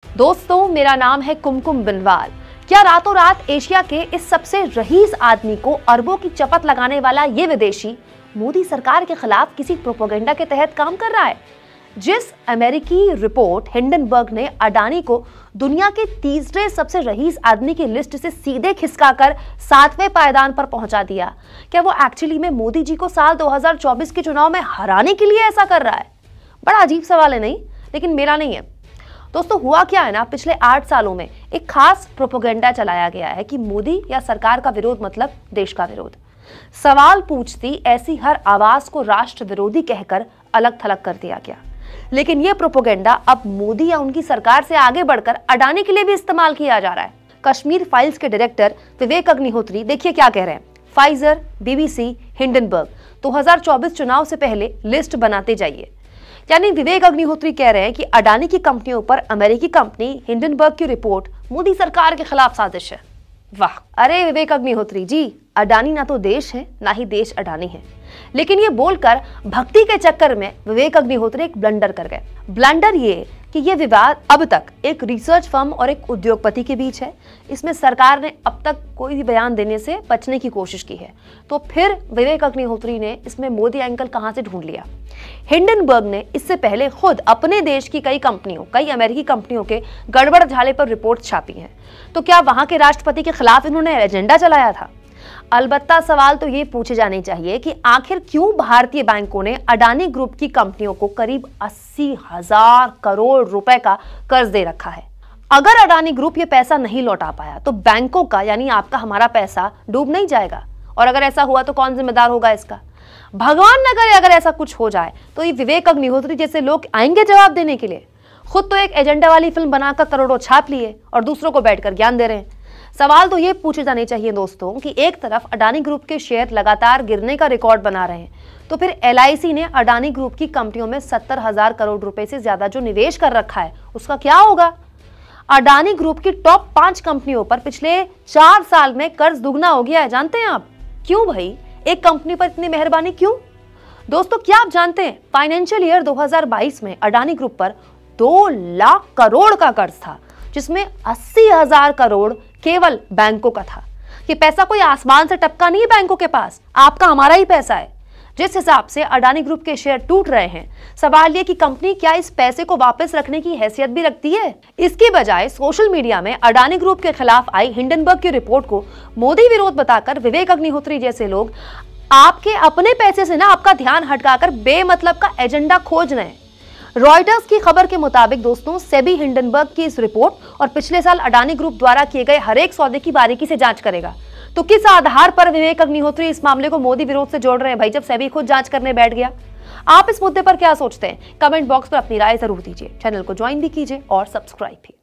दोस्तों, मेरा नाम है कुमकुम बिनवाल। क्या रातों रात एशिया के इस सबसे रईस आदमी को अरबों की चपत लगाने वाला ये विदेशी मोदी सरकार के खिलाफ किसी प्रोपेगेंडा के तहत काम कर रहा है? जिस अमेरिकी रिपोर्ट हिंडनबर्ग ने अडानी को दुनिया के तीसरे सबसे रईस आदमी की लिस्ट से सीधे खिसकाकर 7वें पायदान पर पहुंचा दिया, क्या वो एक्चुअली में मोदी जी को साल 2024 के चुनाव में हराने के लिए ऐसा कर रहा है? बड़ा अजीब सवाल है, नहीं? लेकिन मेरा नहीं है दोस्तों। हुआ क्या है ना, पिछले 8 सालों में एक खास प्रोपेगेंडा चलाया गया है कि मोदी या सरकार का विरोध मतलब देश का विरोध। सवाल पूछती ऐसी हर आवाज को राष्ट्र विरोधी कहकर अलग थलग कर दिया गया। लेकिन यह प्रोपेगेंडा अब मोदी या उनकी सरकार से आगे बढ़कर अडानी के लिए भी इस्तेमाल किया जा रहा है। कश्मीर फाइल्स के डायरेक्टर विवेक अग्निहोत्री देखिए क्या कह रहे हैं। फाइजर, बीबीसी, हिंडनबर्ग 2024 चुनाव से पहले लिस्ट बनाते जाइए। यानी विवेक अग्निहोत्री कह रहे हैं कि अडानी की कंपनियों पर अमेरिकी कंपनी हिंडनबर्ग की रिपोर्ट मोदी सरकार के खिलाफ साजिश है। वाह! अरे विवेक अग्निहोत्री जी, अडानी ना तो देश है ना ही देश अडानी है। लेकिन ये बोलकर भक्ति के चक्कर में विवेक अग्निहोत्री एक ब्लंडर कर गए। ब्लंडर ये कि ये विवाद अब तक एक रिसर्च फर्म और एक उद्योगपति के बीच है। इसमें सरकार ने अब तक कोई भी बयान देने से बचने की कोशिश की है। तो फिर विवेक अग्निहोत्री ने इसमें मोदी एंगल कहां से ढूंढ लिया? हिंडनबर्ग ने इससे पहले खुद अपने देश की कई अमेरिकी कंपनियों के गड़बड़ झाले पर रिपोर्ट छापी है। तो क्या वहां के राष्ट्रपति के खिलाफ इन्होंने एजेंडा चलाया था? अलबत्ता सवाल तो ये पूछे जाने चाहिए कि आखिर क्यों भारतीय बैंकों ने अडानी ग्रुप की कंपनियों को करीब 80,000 करोड़ रुपए का कर्ज दे रखा है। अगर अडानी ग्रुप ये पैसा नहीं लौटा पाया तो बैंकों का यानी आपका हमारा पैसा डूब नहीं जाएगा? और अगर ऐसा हुआ तो कौन जिम्मेदार होगा इसका? भगवान न करे अगर ऐसा कुछ हो जाए तो ये विवेक अग्निहोत्री जैसे लोग आएंगे जवाब देने के लिए? खुद तो एक एजेंडा वाली फिल्म बनाकर करोड़ों छाप लिए और दूसरों को बैठकर ज्ञान दे रहे हैं। सवाल तो ये पूछे जाने चाहिए दोस्तों कि एक तरफ अडानी ग्रुप के शेयर लगातार गिरने का रिकॉर्ड बना रहे हैं, तो फिर LIC ने अडानी ग्रुप की कंपनियों में 70,000 करोड़ रुपए से ज्यादा जो निवेश कर रखा है उसका क्या होगा? अडानी ग्रुप की टॉप 5 कंपनियों पर पिछले 4 साल में कर्ज दुगना हो गया है। जानते हैं आप क्यों भाई? एक कंपनी पर इतनी मेहरबानी क्यों? दोस्तों, क्या आप जानते हैं फाइनेंशियल ईयर 2022 में अडानी ग्रुप पर 2 लाख करोड़ का कर्ज था, जिसमें 80,000 करोड़ केवल बैंकों का था। ये पैसा कोई आसमान से टपका नहीं है बैंकों के पास, आपका हमारा ही पैसा है। जिस हिसाब से अडानी ग्रुप के शेयर टूट रहे हैं, सवाल ये कि कंपनी क्या इस पैसे को वापस रखने की हैसियत भी रखती है? इसकी बजाय सोशल मीडिया में अडानी ग्रुप के खिलाफ आई हिंडनबर्ग की रिपोर्ट को मोदी विरोध बताकर विवेक अग्निहोत्री जैसे लोग आपके अपने पैसे से ना आपका ध्यान हटकाकर बेमतलब का एजेंडा खोज रहे हैं। रॉयटर्स की खबर के मुताबिक दोस्तों, सेबी हिंडनबर्ग की इस रिपोर्ट और पिछले साल अडानी ग्रुप द्वारा किए गए हर एक सौदे की बारीकी से जांच करेगा। तो किस आधार पर विवेक अग्निहोत्री इस मामले को मोदी विरोध से जोड़ रहे हैं भाई, जब सेबी खुद जांच करने बैठ गया? आप इस मुद्दे पर क्या सोचते हैं? कमेंट बॉक्स पर अपनी राय जरूर दीजिए। चैनल को ज्वाइन भी कीजिए और सब्सक्राइब भी।